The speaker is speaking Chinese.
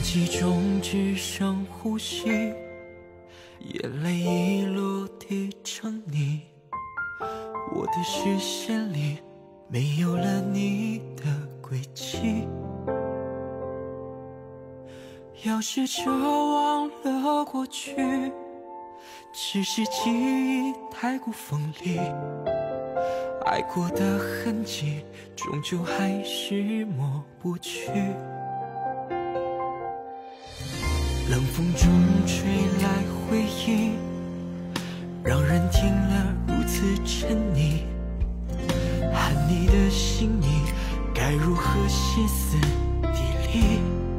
记中只剩呼吸，眼泪一落地成泥，我的视线里没有了你的轨迹。要试着忘了过去，只是记忆太过锋利，爱过的痕迹终究还是抹不去。冷风中吹来回忆，让人听了如此沉溺，喊你的心意该如何歇斯底里。